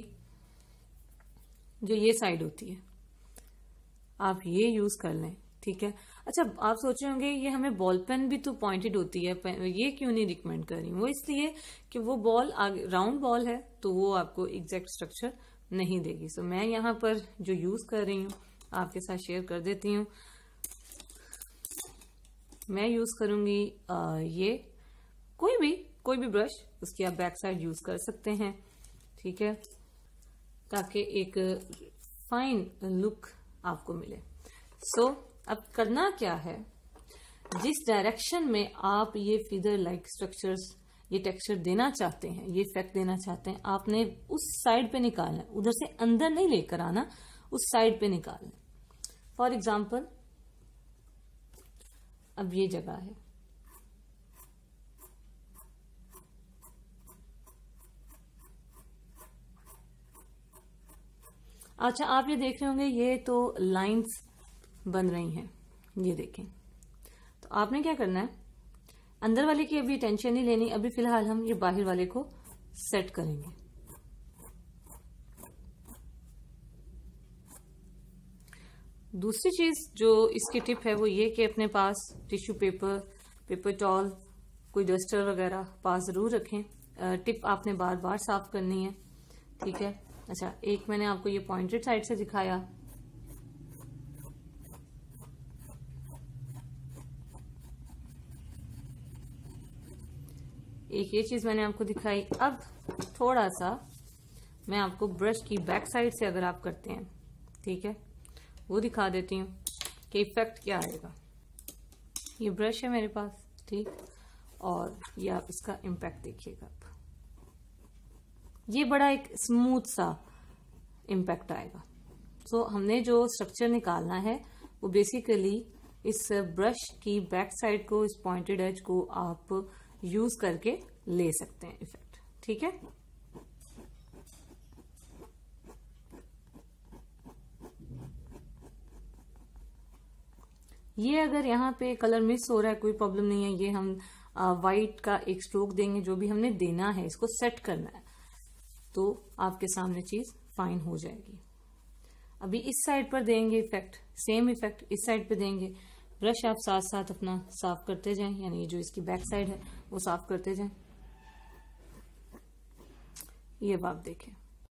S1: जो ये साइड होती है आप ये यूज कर लें, ठीक है। अच्छा, आप सोच रहे होंगे ये हमें बॉल पेन भी तो पॉइंटेड होती है, ये क्यों नहीं रिकमेंड कर रही? वो इसलिए कि वो बॉल राउंड बॉल है तो वो आपको एग्जैक्ट स्ट्रक्चर नहीं देगी। सो मैं यहाँ पर जो यूज कर रही हूँ आपके साथ शेयर कर देती हूँ। मैं यूज करूंगी आ, ये कोई भी कोई भी ब्रश, उसकी आप बैक साइड यूज कर सकते हैं, ठीक है, ताकि एक फाइन लुक आपको मिले। सो so, अब करना क्या है, जिस डायरेक्शन में आप ये फीदर लाइक स्ट्रक्चर्स, ये टेक्सचर देना चाहते हैं, ये इफेक्ट देना चाहते हैं, आपने उस साइड पे निकालना है, उधर से अंदर नहीं लेकर आना, उस साइड पे निकालना है। फॉर एग्जाम्पल अब ये जगह है, अच्छा आप ये देख रहे होंगे ये तो लाइंस बन रही हैं, ये देखें। तो आपने क्या करना है, अंदर वाले की अभी टेंशन नहीं लेनी, अभी फिलहाल हम ये बाहर वाले को सेट करेंगे। दूसरी चीज जो इसकी टिप है वो ये कि अपने पास टिश्यू पेपर, पेपर टॉल, कोई डस्टर वगैरह पास जरूर रखें। टिप आपने बार बार साफ करनी है, ठीक है। अच्छा, एक मैंने आपको ये पॉइंटेड साइड से दिखाया, एक ये चीज मैंने आपको दिखाई। अब थोड़ा सा मैं आपको ब्रश की बैक साइड से अगर आप करते हैं, ठीक है, वो दिखा देती हूँ कि इफेक्ट क्या आएगा। ये ब्रश है मेरे पास, ठीक, और ये आप इसका इम्पैक्ट देखिएगा। ये बड़ा एक स्मूथ सा इम्पैक्ट आएगा। सो so, हमने जो स्ट्रक्चर निकालना है वो बेसिकली इस ब्रश की बैक साइड को, इस पॉइंटेड एज को आप यूज करके ले सकते हैं इफेक्ट, ठीक है। ये अगर यहाँ पे कलर मिस हो रहा है कोई प्रॉब्लम नहीं है, ये हम वाइट का एक स्ट्रोक देंगे, जो भी हमने देना है, इसको सेट करना है, तो आपके सामने चीज फाइन हो जाएगी। अभी इस साइड पर देंगे इफेक्ट, सेम इफेक्ट इस साइड पे देंगे। ब्रश आप साथ साथ अपना साफ करते जाएं, यानी जो इसकी बैक साइड है वो साफ करते जाएं। ये अब आप देखें,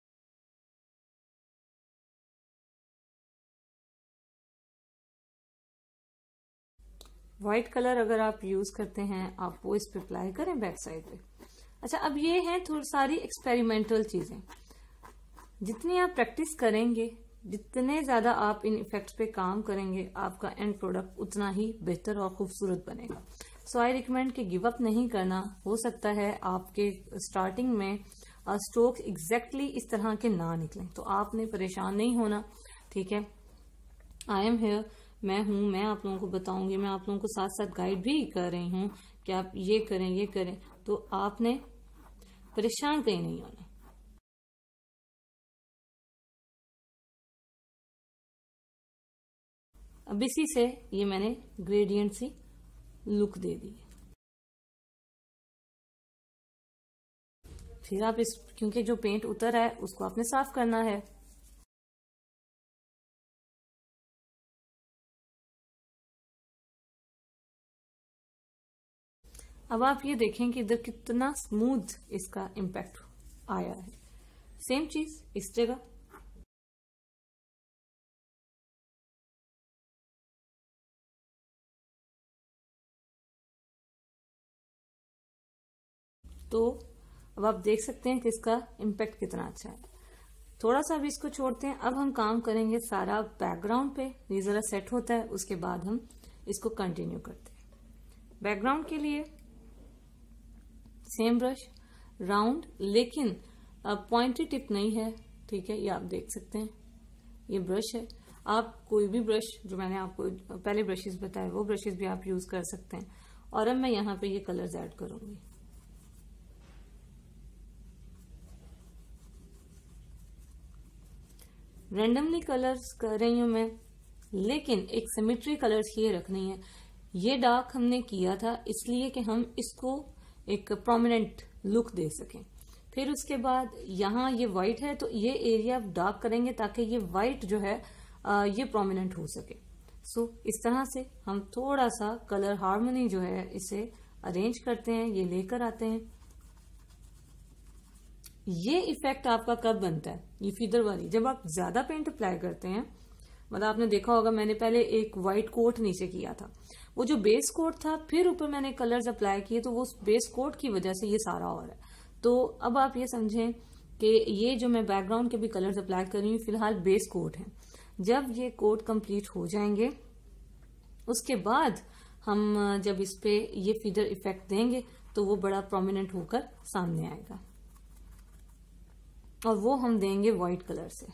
S1: व्हाइट कलर अगर आप यूज करते हैं आप वो इस पे अप्लाई करें बैक साइड पे। अच्छा, अब ये है थोड़ी सारी एक्सपेरिमेंटल चीजें, जितनी आप प्रैक्टिस करेंगे, जितने ज्यादा आप इन इफेक्ट्स पे काम करेंगे, आपका एंड प्रोडक्ट उतना ही बेहतर और खूबसूरत बनेगा। सो आई रिकमेंड कि गिव अप नहीं करना। हो सकता है आपके स्टार्टिंग में स्ट्रोक्स एग्जैक्टली इस तरह के ना निकलें, तो आपने परेशान नहीं होना, ठीक है। आई एम हेयर, मैं हूं, मैं आप लोगों को बताऊंगी, मैं आप लोगों को साथ साथ गाइड भी कर रही हूं कि आप ये करें ये करें, तो आपने परेशान कहीं नहीं होना। अब इसी से ये मैंने ग्रेडियंट सी लुक दे दी। फिर आप इस, क्योंकि जो पेंट उतर है उसको आपने साफ करना है। अब आप ये देखें कि इधर कितना स्मूथ इसका इम्पैक्ट आया है। सेम चीज इस जगह। तो अब आप देख सकते हैं कि इसका इम्पैक्ट कितना अच्छा है। थोड़ा सा अभी इसको छोड़ते हैं, अब हम काम करेंगे सारा बैकग्राउंड पे। ये जरा सेट होता है, उसके बाद हम इसको कंटिन्यू करते हैं। बैकग्राउंड के लिए सेम ब्रश, राउंड, लेकिन पॉइंटी टिप नहीं है, ठीक है, ये आप देख सकते हैं। ये ब्रश है, आप कोई भी ब्रश, जो मैंने आपको पहले ब्रशेस बताए वो ब्रशेस भी आप यूज कर सकते हैं। और अब मैं यहाँ पे ये कलर्स ऐड करूंगी। रेंडमली कलर्स कर रही हूं मैं, लेकिन एक सिमेट्री कलर्स ये रखनी है। ये डार्क हमने किया था इसलिए कि हम इसको एक प्रोमिनेंट लुक दे सकें। फिर उसके बाद यहाँ ये व्हाइट है तो ये एरिया डार्क करेंगे ताकि ये व्हाइट जो है आ, ये प्रोमिनेंट हो सके। सो so, इस तरह से हम थोड़ा सा कलर हार्मनी जो है इसे अरेंज करते हैं, ये लेकर आते हैं। ये इफेक्ट आपका कब बनता है, ये फीदर वाली, जब आप ज्यादा पेंट अप्लाई करते हैं। मतलब आपने देखा होगा मैंने पहले एक व्हाइट कोट नीचे किया था, वो जो बेस कोट था, फिर ऊपर मैंने कलर्स अप्लाई किए, तो वो बेस कोट की वजह से ये सारा हो रहा है। तो अब आप ये समझें कि ये जो मैं बैकग्राउंड के भी कलर्स अप्लाई कर रही हूँ फिलहाल बेस कोट है। जब ये कोट कंप्लीट हो जाएंगे उसके बाद हम जब इस पे ये फीदर इफेक्ट देंगे तो वो बड़ा प्रोमिनेंट होकर सामने आएगा, और वो हम देंगे व्हाइट कलर से।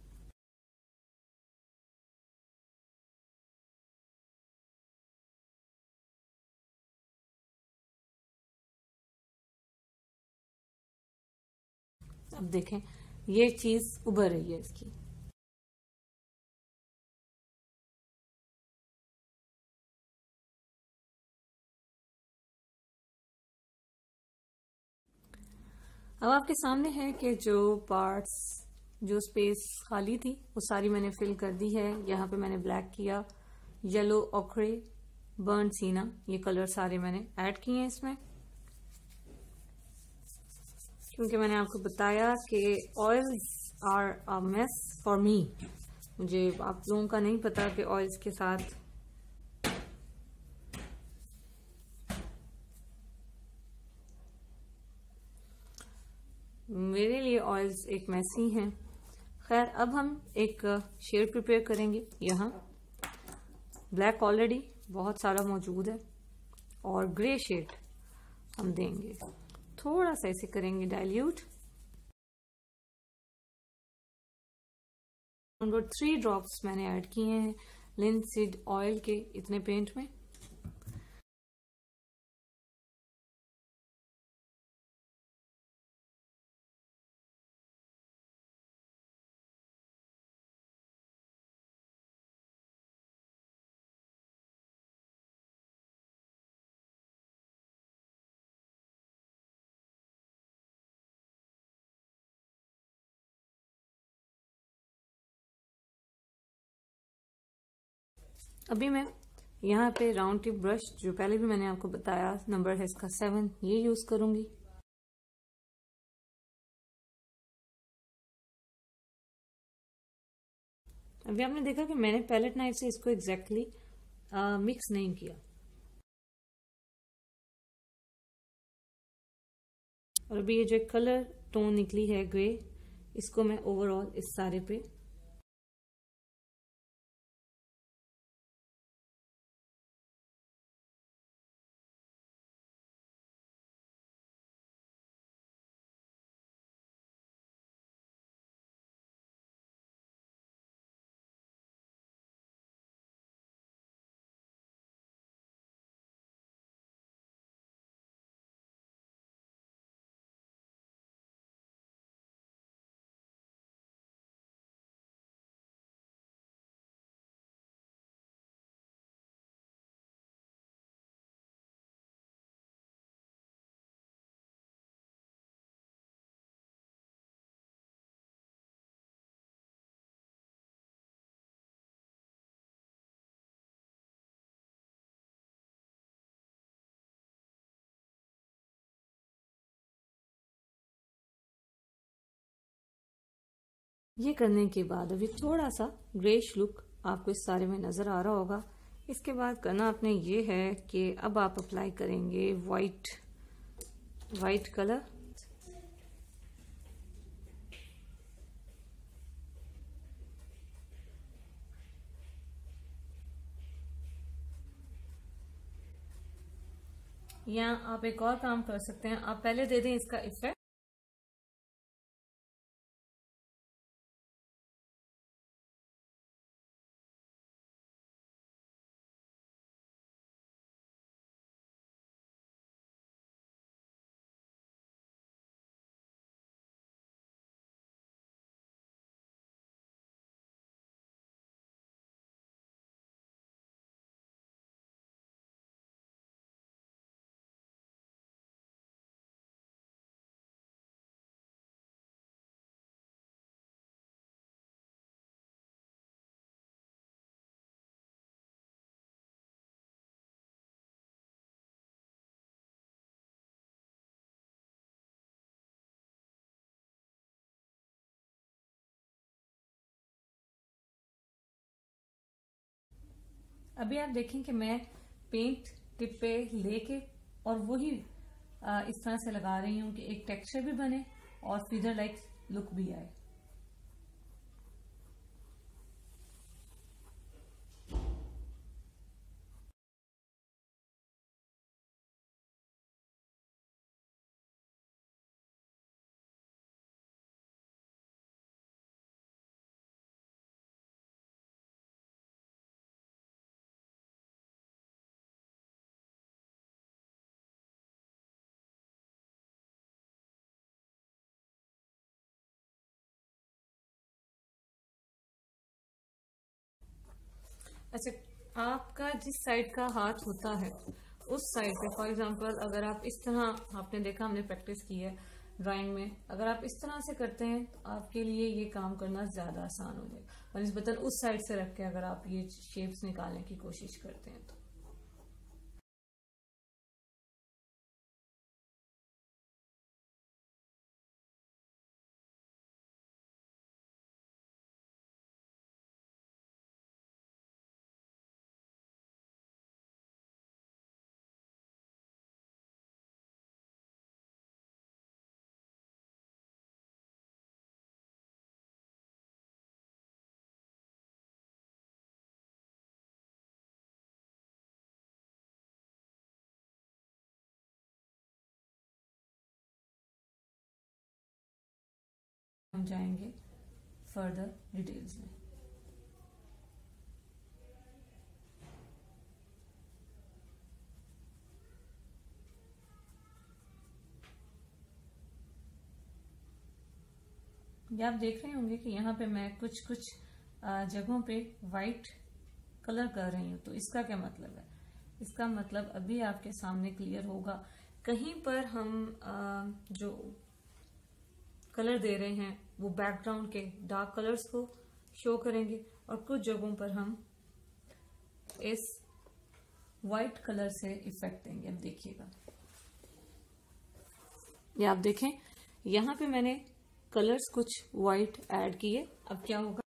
S1: अब देखें ये चीज उभर रही है इसकी। अब आपके सामने है कि जो पार्ट्स, जो स्पेस खाली थी वो सारी मैंने फिल कर दी है। यहाँ पे मैंने ब्लैक किया, येलो, ओखरे, बर्न सीना, ये कलर सारे मैंने ऐड किए हैं इसमें, क्योंकि मैंने आपको बताया कि oils are a mess for me. मुझे आप लोगों का नहीं पता कि ऑयल्स के साथ मेरे लिए ऑयल्स एक मैसी हैं। खैर अब हम एक शेड प्रिपेयर करेंगे। यहाँ ब्लैक ऑलरेडी बहुत सारा मौजूद है और ग्रे शेड हम देंगे, थोड़ा सा इसे करेंगे डाइल्यूट। थ्री ड्रॉप्स मैंने ऐड किए हैं लिंसीड ऑयल के इतने पेंट में। अभी मैं यहाँ पे राउंड टिप ब्रश, जो पहले भी मैंने आपको बताया नंबर है इसका सेवन, ये यूज करूंगी। अभी आपने देखा कि मैंने पैलेट नाइफ से इसको एग्जैक्टली मिक्स नहीं किया, और अभी ये जो एक कलर टोन निकली है ग्रे, इसको मैं ओवरऑल इस सारे पे ये करने के बाद अभी थोड़ा सा ग्रेश लुक आपको इस सारे में नज़र आ रहा होगा। इसके बाद करना आपने ये है कि अब आप अप्लाई करेंगे वाइट वाइट कलर। या आप एक और काम कर सकते हैं, आप पहले दे दें इसका इफेक्ट। अभी आप देखें कि मैं पेंट टिप पे लेके और वही आ, इस तरह से लगा रही हूँ कि एक टेक्सचर भी बने और फिगर लाइक लुक भी आए। अच्छा, आपका जिस साइड का हाथ होता है उस साइड पे, फॉर एग्जांपल अगर आप इस तरह, आपने देखा हमने प्रैक्टिस की है ड्राइंग में, अगर आप इस तरह से करते हैं तो आपके लिए ये काम करना ज्यादा आसान हो जाएगा। और निस्बतन उस साइड से रख के अगर आप ये शेप्स निकालने की कोशिश करते हैं तो हम जाएंगे फर्दर डिटेल्स में। ये आप देख रहे होंगे कि यहाँ पे मैं कुछ कुछ जगहों पे वाइट कलर कर रही हूँ। तो इसका क्या मतलब है? इसका मतलब अभी आपके सामने क्लियर होगा। कहीं पर हम आ, जो कलर दे रहे हैं वो बैकग्राउंड के डार्क कलर्स को शो करेंगे और कुछ जगहों पर हम इस वाइट कलर से इफेक्ट देंगे। अब देखिएगा, ये आप देखें यहाँ पे मैंने कलर्स कुछ वाइट ऐड किए। अब क्या होगा,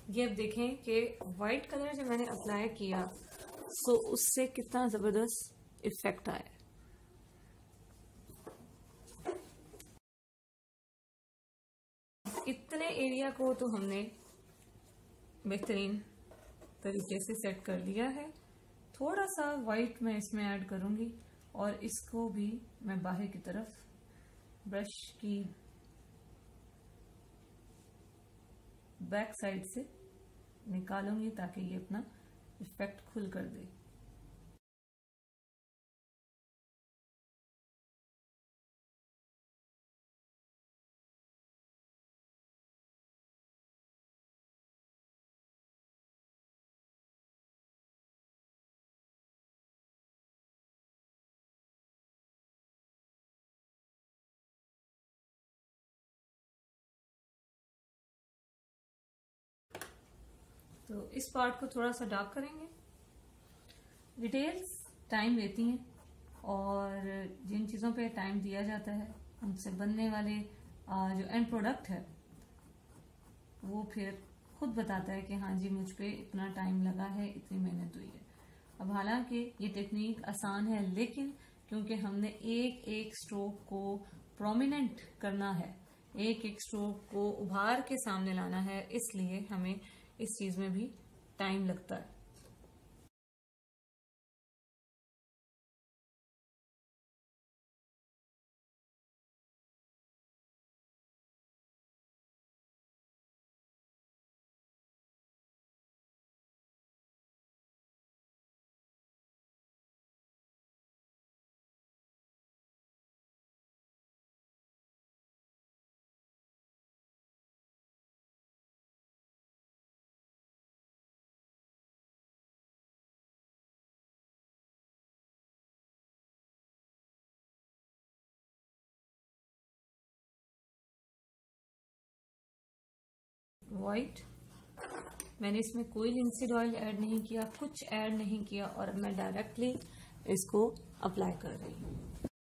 S1: ये अब देखें कि वाइट कलर जो मैंने अप्लाई किया सो उससे कितना जबरदस्त इफेक्ट आया। इतने एरिया को तो हमने बेहतरीन तरीके से सेट कर लिया है। थोड़ा सा वाइट मैं इसमें ऐड करूंगी और इसको भी मैं बाहर की तरफ ब्रश की बैक साइड से निकालूंगी ताकि ये अपना इफेक्ट खुल कर दे। तो इस पार्ट को थोड़ा सा डार्क करेंगे। डिटेल्स टाइम लेती हैं और जिन चीज़ों पे टाइम दिया जाता है उनसे बनने वाले जो एंड प्रोडक्ट है वो फिर खुद बताता है कि हाँ जी मुझ पे इतना टाइम लगा है, इतनी मेहनत हुई है। अब हालांकि ये टेक्निक आसान है लेकिन क्योंकि हमने एक एक स्ट्रोक को प्रोमिनेंट करना है, एक एक स्ट्रोक को उभार के सामने लाना है, इसलिए हमें इस चीज में भी टाइम लगता है। वाइट मैंने इसमें कोई लिंसीड ऑयल ऐड नहीं किया, कुछ ऐड नहीं किया और मैं डायरेक्टली इसको अप्लाई कर रही हूँ।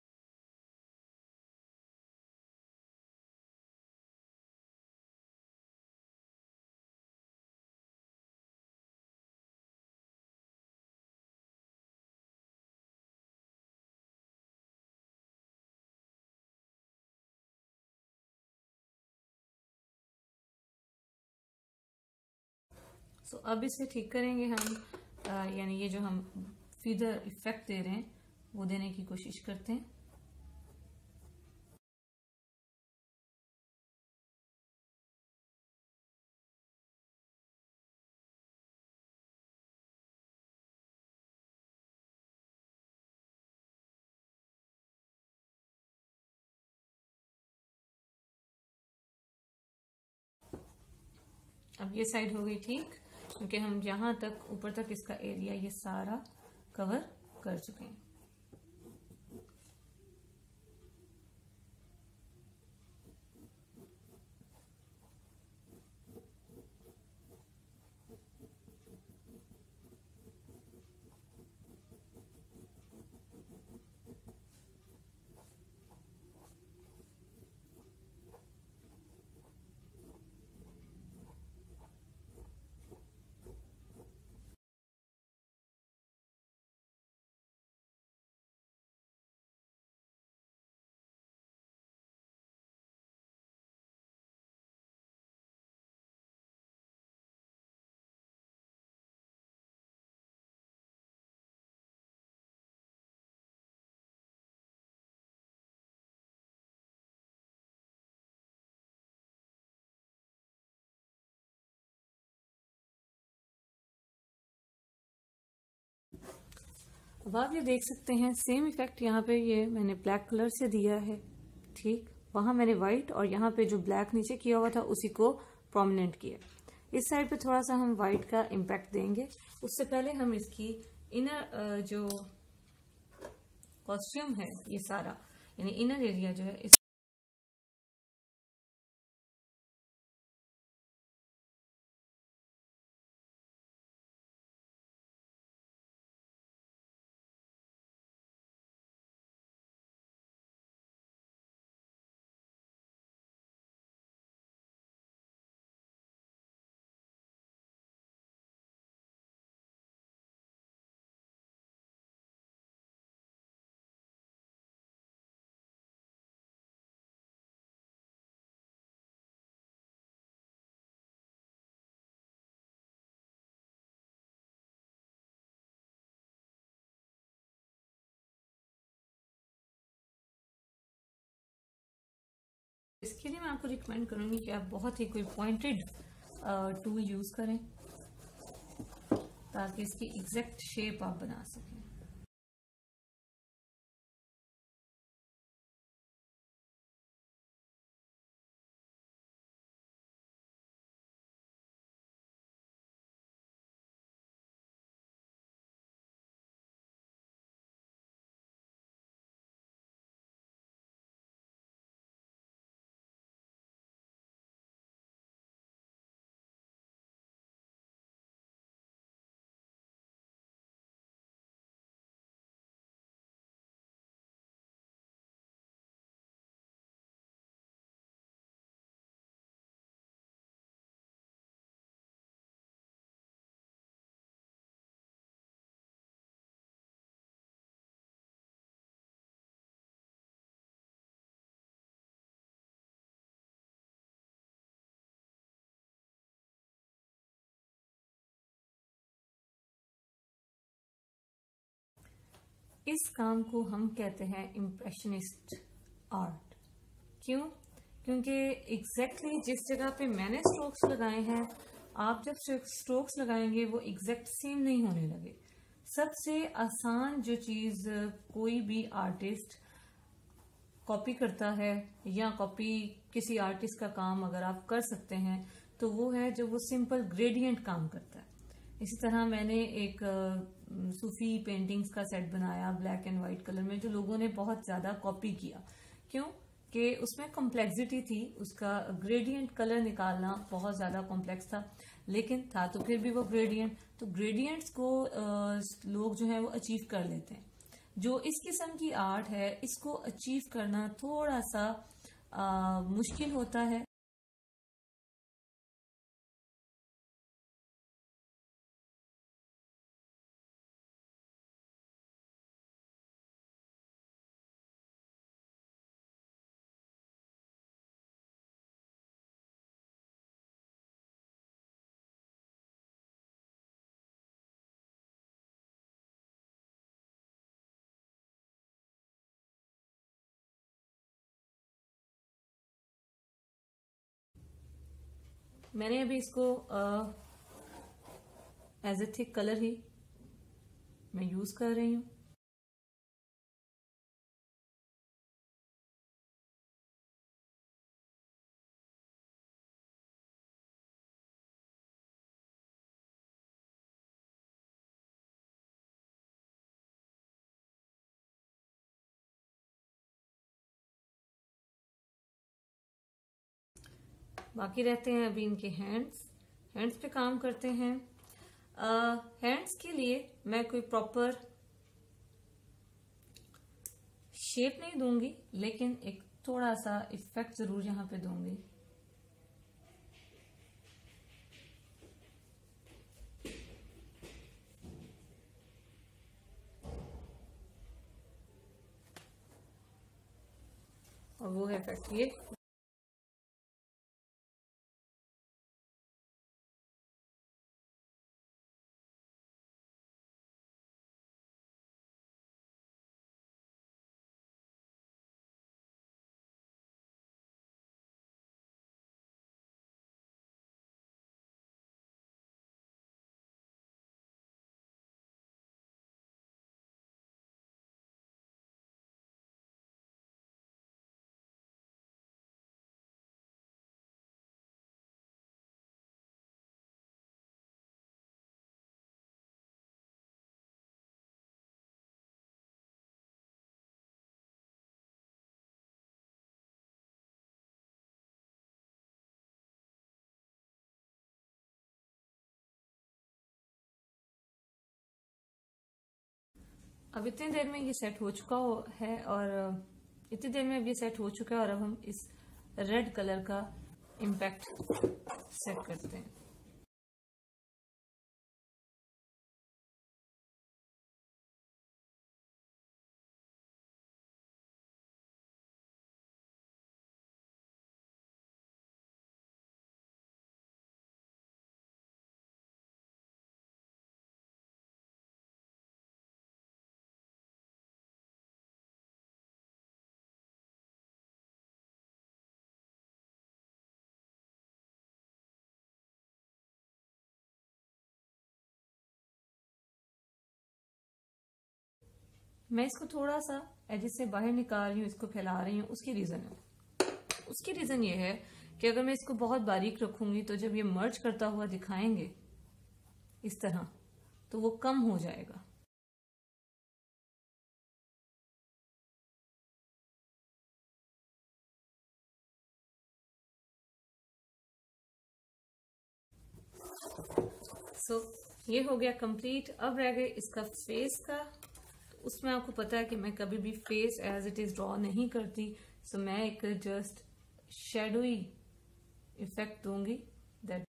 S1: सो so, अब इसे ठीक करेंगे हम, यानी ये जो हम फीदर इफेक्ट दे रहे हैं वो देने की कोशिश करते हैं। अब ये साइड हो गई ठीक, क्योंकि हम यहाँ तक ऊपर तक इसका एरिया ये सारा कवर कर चुके हैं। अब आप ये देख सकते हैं सेम इफेक्ट यहाँ पे ये मैंने ब्लैक कलर से दिया है, ठीक, वहां मैंने व्हाइट और यहाँ पे जो ब्लैक नीचे किया हुआ था उसी को प्रोमिनेंट किया। इस साइड पे थोड़ा सा हम व्हाइट का इम्पैक्ट देंगे। उससे पहले हम इसकी इनर जो कॉस्ट्यूम है ये सारा, यानी इनर एरिया जो है इस इसके लिए मैं आपको रिकमेंड करूंगी कि आप बहुत ही कोई पॉइंटेड टूल यूज करें ताकि इसकी एग्जैक्ट शेप आप बना सकें। इस काम को हम कहते हैं इम्प्रेशनिस्ट आर्ट। क्यों? क्योंकि एग्जैक्टली exactly जिस जगह पे मैंने स्ट्रोक्स लगाए हैं, आप जब स्ट्रोक्स लगाएंगे वो एग्जैक्ट सेम नहीं होने लगे। सबसे आसान जो चीज कोई भी आर्टिस्ट कॉपी करता है या कॉपी किसी आर्टिस्ट का काम अगर आप कर सकते हैं तो वो है जब वो सिंपल ग्रेडियंट काम करता है। इसी तरह मैंने एक सूफी पेंटिंग्स का सेट बनाया ब्लैक एंड व्हाइट कलर में, जो लोगों ने बहुत ज्यादा कॉपी किया। क्यों? कि उसमें कॉम्प्लेक्सिटी थी, उसका ग्रेडियंट कलर निकालना बहुत ज्यादा कॉम्प्लेक्स था, लेकिन था तो फिर भी वो ग्रेडियंट। तो ग्रेडियंट्स को लोग जो है वो अचीव कर लेते हैं। जो इस किस्म की आर्ट है इसको अचीव करना थोड़ा सा आ, मुश्किल होता है। मैंने अभी इसको एज ए थिक कलर ही मैं यूज कर रही हूँ। बाकी रहते हैं अभी इनके हैंड्स। हैंड्स पे काम करते हैं। हैंड्स के लिए मैं कोई प्रॉपर शेप नहीं दूंगी, लेकिन एक थोड़ा सा इफेक्ट जरूर यहां पे दूंगी। और वो है इफेक्ट ये अब इतनी देर में ये सेट हो चुका हो है, और इतनी देर में अब ये सेट हो चुका है, और अब हम इस रेड कलर का इम्पैक्ट सेट करते हैं। मैं इसको थोड़ा सा एजिस से बाहर निकाल रही हूँ, इसको फैला रही हूँ। उसकी रीजन है उसकी रीजन ये है कि अगर मैं इसको बहुत बारीक रखूंगी तो जब ये मर्ज करता हुआ दिखाएंगे इस तरह, तो वो कम हो जाएगा। सो so, ये हो गया कंप्लीट। अब रह गए इसका फेस का। तो उसमें आपको पता है कि मैं कभी भी face as it is draw नहीं करती। सो so, मैं एक जस्ट शेडोई इफेक्ट दूंगी। दैट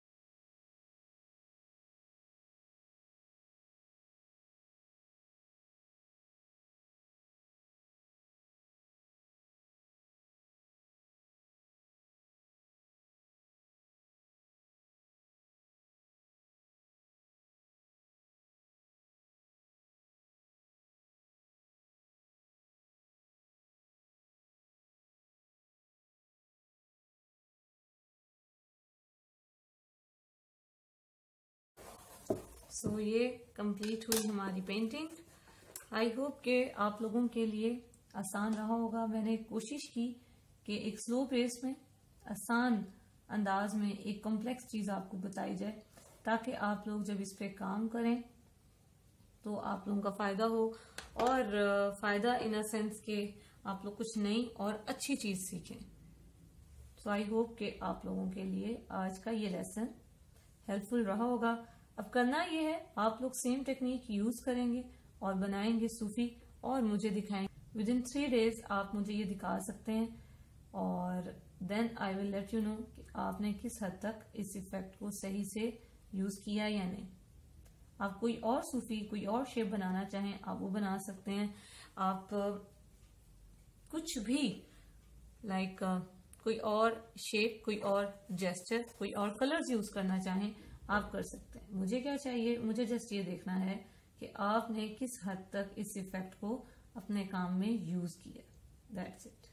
S1: सो so, ये कंप्लीट हुई हमारी पेंटिंग। आई होप कि आप लोगों के लिए आसान रहा होगा। मैंने कोशिश की कि एक स्लो पेस में आसान अंदाज में एक कॉम्प्लेक्स चीज आपको बताई जाए, ताकि आप लोग जब इस पे काम करें तो आप लोगों का फायदा हो। और फायदा इन अ सेंस के आप लोग कुछ नई और अच्छी चीज सीखें। सो आई होप कि आप लोगों के लिए आज का ये लेसन हेल्पफुल रहा होगा। अब करना ये है, आप लोग सेम टेक्निक यूज करेंगे और बनाएंगे सूफी और मुझे दिखाएंगे। विद इन थ्री डेज आप मुझे ये दिखा सकते हैं और then I will let you know कि आपने किस हद तक इस इफेक्ट को सही से यूज किया या नहीं। आप कोई और सूफी कोई और शेप बनाना चाहें आप वो बना सकते हैं। आप कुछ भी लाइक like, कोई और शेप कोई और जेस्चर कोई और कलर्स यूज करना चाहें आप कर सकते हैं। मुझे क्या चाहिए, मुझे जस्ट ये देखना है कि आपने किस हद तक इस इफेक्ट को अपने काम में यूज किया। That's it.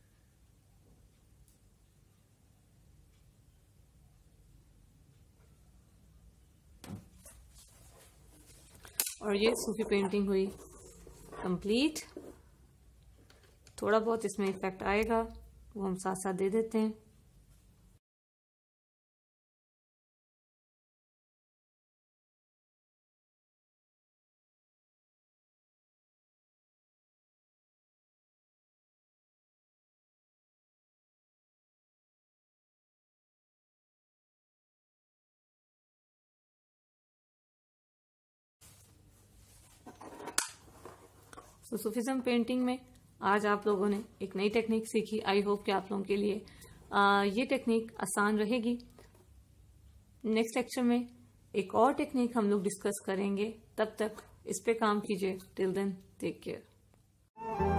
S1: और ये सूफी पेंटिंग हुई कंप्लीट। थोड़ा बहुत इसमें इफेक्ट आएगा वो हम साथ साथ दे देते हैं। तो सूफिज्म पेंटिंग में आज आप लोगों ने एक नई टेक्निक सीखी। आई होप कि आप लोगों के लिए आ, ये टेक्निक आसान रहेगी। नेक्स्ट लेक्चर में एक और टेक्निक हम लोग डिस्कस करेंगे। तब तक इस पे काम कीजिए। Till then take care.